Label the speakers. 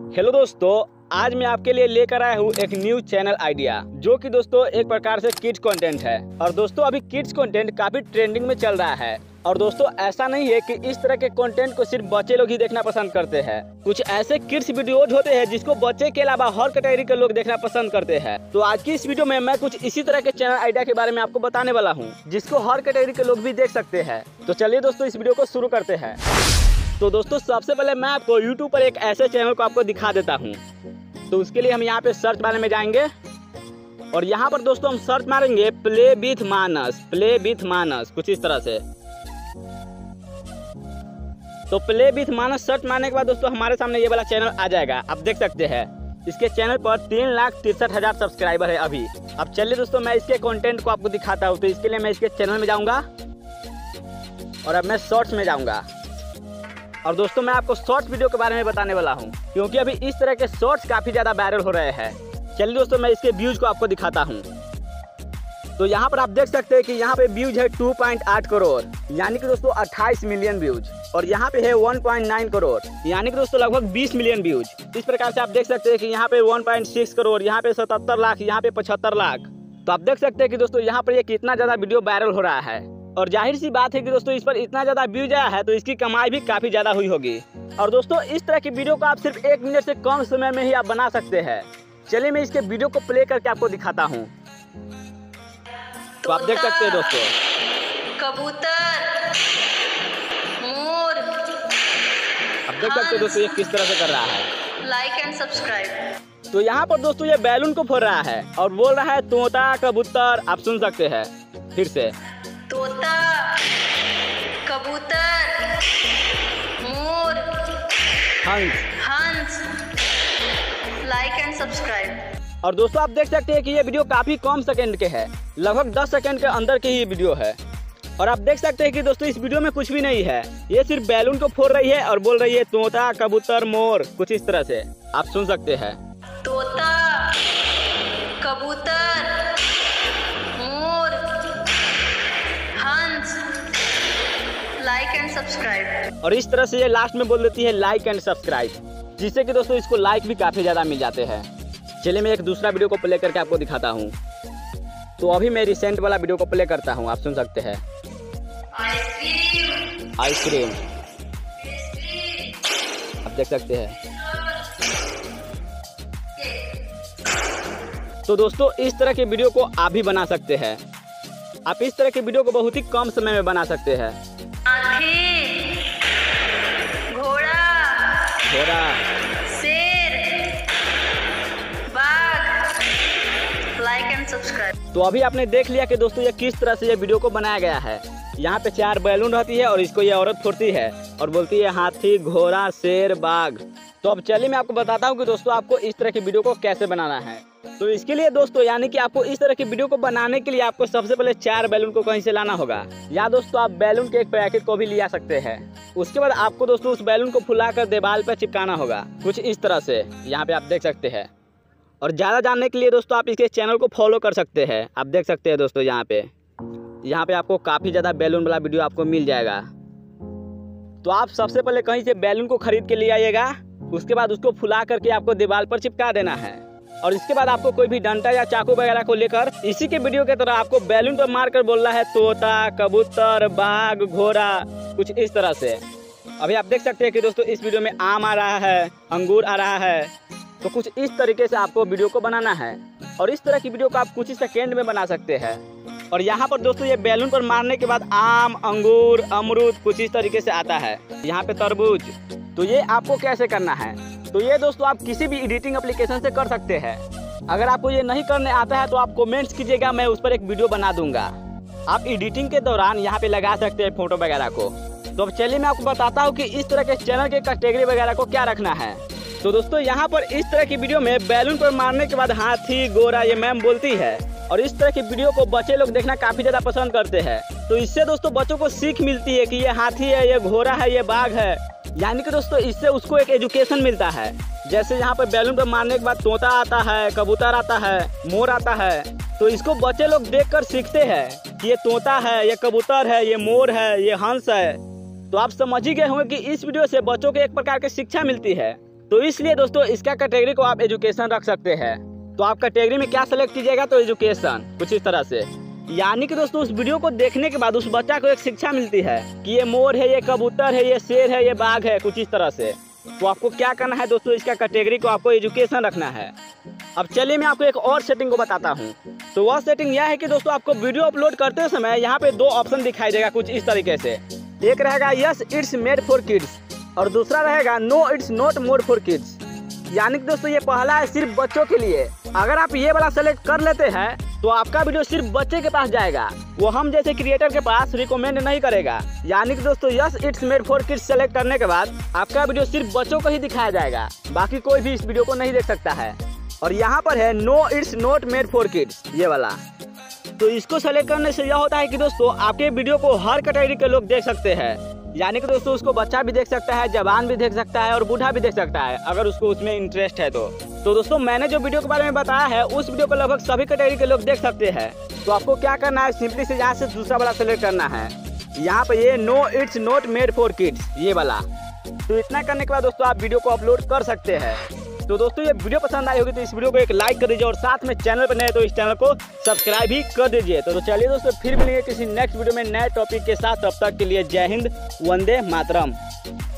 Speaker 1: Hello दोस्तों, आज मैं आपके लिए लेकर आया हूँ एक न्यू चैनल आइडिया, जो कि दोस्तों एक प्रकार से किड्स कंटेंट है। और दोस्तों अभी किड्स कंटेंट काफी ट्रेंडिंग में चल रहा है। और दोस्तों ऐसा नहीं है कि इस तरह के कंटेंट को सिर्फ बच्चे लोग ही देखना पसंद करते हैं। कुछ ऐसे किड्स वीडियोज होते हैं जिसको बच्चे के अलावा हर कैटेगरी के लोग देखना पसंद करते हैं। तो आज की इस वीडियो में मैं कुछ इसी तरह के चैनल आइडिया के बारे में आपको बताने वाला हूँ, जिसको हर कैटेगरी के लोग भी देख सकते हैं। तो चलिए दोस्तों इस वीडियो को शुरू करते हैं। तो दोस्तों सबसे पहले मैं आपको YouTube पर एक ऐसे चैनल को आपको दिखा देता हूँ। तो उसके लिए हम यहाँ पे सर्च बारे में जाएंगे और यहाँ पर दोस्तों हम सर्च मारेंगे प्ले विथ मानस, कुछ इस तरह से। तो प्ले विथ मानस सर्च मारने के बाद दोस्तों हमारे सामने ये वाला चैनल आ जाएगा। आप देख सकते हैं इसके चैनल पर 3,63,000 सब्सक्राइबर है अभी। अब चलिए दोस्तों मैं इसके कंटेंट को आपको दिखाता हूँ। तो इसके लिए मैं इसके चैनल में जाऊँगा और अब मैं शॉर्ट्स में जाऊँगा। और दोस्तों मैं आपको शॉर्ट वीडियो के बारे में बताने वाला हूं, क्योंकि अभी इस तरह के शॉर्ट्स काफ़ी ज़्यादा वायरल हो रहे हैं। चलिए दोस्तों मैं इसके व्यूज को आपको दिखाता हूं। तो यहाँ पर आप देख सकते हैं कि यहाँ पे व्यूज है 2.8 करोड़, यानी कि दोस्तों 28 मिलियन व्यूज। और यहाँ पे है 1.9 करोड़, यानी कि दोस्तों लगभग 20 मिलियन व्यूज। इस प्रकार से आप देख सकते हैं कि यहाँ पे 1.6 करोड़, यहाँ पे 77 लाख, यहाँ पे 75 लाख। तो आप देख सकते हैं कि दोस्तों यहाँ पर ये कितना ज़्यादा वीडियो वायरल हो रहा है। और जाहिर सी बात है कि दोस्तों इस पर इतना ज़्यादा व्यूज आया है तो इसकी कमाई भी काफ़ी ज़्यादा हुई होगी। और दोस्तों इस तरह की वीडियो को आप सिर्फ 1 मिनट से कम समय में ही आप बना सकते हैं। चलिए मैं इसके वीडियो को प्ले करके आपको दिखाता हूँ। तो आप देख सकते हैं दोस्तों,
Speaker 2: कबूतर, मोर,
Speaker 1: आप देख सकते हैं दोस्तों ये किस तरह से कर रहा है।
Speaker 2: Like and subscribe.
Speaker 1: तो यहाँ पर दोस्तों ये बैलून को फोड़ रहा है और बोल रहा है तोता कबूतर। आप सुन सकते हैं फिर से,
Speaker 2: तोता, कबूतर, मोर, हंस, लाइक एंड सब्सक्राइब।
Speaker 1: और दोस्तों आप देख सकते हैं कि ये वीडियो काफी कम सेकंड के है, लगभग 10 सेकंड के अंदर की ही वीडियो है। और आप देख सकते हैं कि दोस्तों इस वीडियो में कुछ भी नहीं है, ये सिर्फ बैलून को फोड़ रही है और बोल रही है तोता कबूतर मोर, कुछ इस तरह से। आप सुन सकते हैं,
Speaker 2: तोता, कबूतर, मोर, हंस, लाइक एंड सब्सक्राइब।
Speaker 1: और इस तरह से ये लास्ट में बोल देती है लाइक एंड सब्सक्राइब, जिससे कि दोस्तों इसको लाइक भी काफी ज्यादा मिल जाते हैं। चलिए मैं एक दूसरा वीडियो को प्ले करके आपको दिखाता हूँ। तो अभी मैं रिसेंट वाला वीडियो को प्ले करता हूँ। आप सुन सकते हैं, आइसक्रीम, आप देख सकते हैं। तो दोस्तों इस तरह के वीडियो को आप भी बना सकते हैं। आप इस तरह के वीडियो को बहुत ही कम समय में बना सकते हैं।
Speaker 2: हाथी, घोड़ा, शेर, बाघ, लाइक एंड सब्सक्राइब।
Speaker 1: तो अभी आपने देख लिया कि दोस्तों ये किस तरह से ये वीडियो को बनाया गया है। यहाँ पे 4 बैलून रहती है और इसको ये औरत फोड़ती है और बोलती है हाथी, घोड़ा, शेर, बाघ। तो अब चलिए मैं आपको बताता हूँ कि दोस्तों आपको इस तरह की वीडियो को कैसे बनाना है। तो इसके लिए दोस्तों यानी कि आपको इस तरह की वीडियो को बनाने के लिए आपको सबसे पहले 4 बैलून को कहीं से लाना होगा, या दोस्तों आप बैलून के एक पैकेट को भी लिया सकते हैं। उसके बाद आपको दोस्तों उस बैलून को फुलाकर दीवार पर चिपकाना होगा, कुछ इस तरह से। यहाँ पे आप देख सकते हैं। और ज़्यादा जानने के लिए दोस्तों आप इसके चैनल को फॉलो कर सकते हैं। आप देख सकते हैं दोस्तों यहाँ पे आपको काफ़ी ज़्यादा बैलून वाला वीडियो आपको मिल जाएगा। तो आप सबसे पहले कहीं से बैलून को खरीद के ले आइएगा। उसके बाद उसको फुला करके आपको दीवार पर चिपका देना है। और इसके बाद आपको कोई भी डंडा या चाकू वगैरह को लेकर इसी के वीडियो की तरह आपको बैलून पर मारकर बोलना है तोता, कबूतर, बाघ, घोड़ा, कुछ इस तरह से। अभी आप देख सकते हैं कि दोस्तों इस वीडियो में आम आ रहा है, अंगूर आ रहा है। तो कुछ इस तरीके से आपको वीडियो को बनाना है। और इस तरह की वीडियो को आप कुछ ही सेकेंड में बना सकते हैं। और यहाँ पर दोस्तों ये बैलून पर मारने के बाद आम, अंगूर, अमरूद कुछ इस तरीके से आता है। यहाँ पे तरबूज। तो ये आपको कैसे करना है, तो ये दोस्तों आप किसी भी एडिटिंग एप्लीकेशन से कर सकते हैं। अगर आपको ये नहीं करने आता है तो आप कमेंट्स कीजिएगा, मैं उस पर एक वीडियो बना दूंगा। आप एडिटिंग के दौरान यहाँ पे लगा सकते हैं फोटो वगैरह को। तो अब चलिए मैं आपको बताता हूँ कि इस तरह के चैनल के कैटेगरी वगैरह को क्या रखना है। तो दोस्तों यहाँ पर इस तरह की वीडियो में बैलून पर मारने के बाद हाथी, घोड़ा ये मैम बोलती है। और इस तरह की वीडियो को बच्चे लोग देखना काफी ज्यादा पसंद करते हैं। तो इससे दोस्तों बच्चों को सीख मिलती है कि ये हाथी है, ये घोड़ा है, ये बाघ है। यानी कि दोस्तों इससे उसको एक एजुकेशन मिलता है। जैसे यहाँ पर बैलून पर मारने के बाद तोता आता है, कबूतर आता है, मोर आता है। तो इसको बच्चे लोग देखकर सीखते हैं कि ये तोता है, ये कबूतर है, ये मोर है, ये हंस है। तो आप समझ ही गए होंगे कि इस वीडियो से बच्चों को एक प्रकार की शिक्षा मिलती है। तो इसलिए दोस्तों इसका कैटेगरी को आप एजुकेशन रख सकते हैं। तो आप कैटेगरी में क्या सेलेक्ट कीजिएगा, तो एजुकेशन, कुछ इस तरह से। यानी कि दोस्तों उस वीडियो को देखने के बाद उस बच्चा को एक शिक्षा मिलती है कि ये मोर है, ये कबूतर है, ये शेर है, ये बाघ है, कुछ इस तरह से। तो आपको क्या करना है दोस्तों, इसका कैटेगरी को आपको एजुकेशन रखना है। अब चलिए मैं आपको एक और सेटिंग को बताता हूँ। तो वह सेटिंग यह है कि दोस्तों आपको वीडियो अपलोड करते समय यहाँ पे 2 ऑप्शन दिखाई देगा कुछ इस तरीके से। एक रहेगा yes it's made for kids और दूसरा रहेगा no it's not made for kids. यानी कि दोस्तों ये पहला है सिर्फ बच्चों के लिए। अगर आप ये वाला सेलेक्ट कर लेते हैं तो आपका वीडियो सिर्फ बच्चे के पास जाएगा, वो हम जैसे क्रिएटर के पास रिकमेंड नहीं करेगा। यानी कि दोस्तों yes it's made for kids select करने के बाद आपका वीडियो सिर्फ बच्चों को ही दिखाया जाएगा, बाकी कोई भी इस वीडियो को नहीं देख सकता है। और यहाँ पर है no it's not made for kids, ये वाला। तो इसको सेलेक्ट करने से यह होता है कि दोस्तों आपके वीडियो को हर कैटेगरी के लोग देख सकते हैं। यानी कि दोस्तों उसको बच्चा भी देख सकता है, जवान भी देख सकता है और बूढ़ा भी देख सकता है, अगर उसको उसमें इंटरेस्ट है तो। दोस्तों मैंने जो वीडियो के बारे में बताया है उस वीडियो को लगभग सभी कैटेगरी के लोग देख सकते हैं। तो आपको क्या करना है, सिंपली से यहाँ से दूसरा वाला सेलेक्ट करना है। यहाँ पे ये no it's not made for kids, ये वाला। तो इतना करने के बाद दोस्तों आप वीडियो को अपलोड कर सकते हैं। तो दोस्तों ये वीडियो पसंद आई होगी तो इस वीडियो को एक लाइक कर दीजिए और साथ में चैनल पर नए तो इस चैनल को सब्सक्राइब भी कर दीजिए। तो चलिए दोस्तों फिर मिलेंगे किसी नेक्स्ट वीडियो में नए टॉपिक के साथ। तब तक के लिए जय हिंद, वंदे मातरम।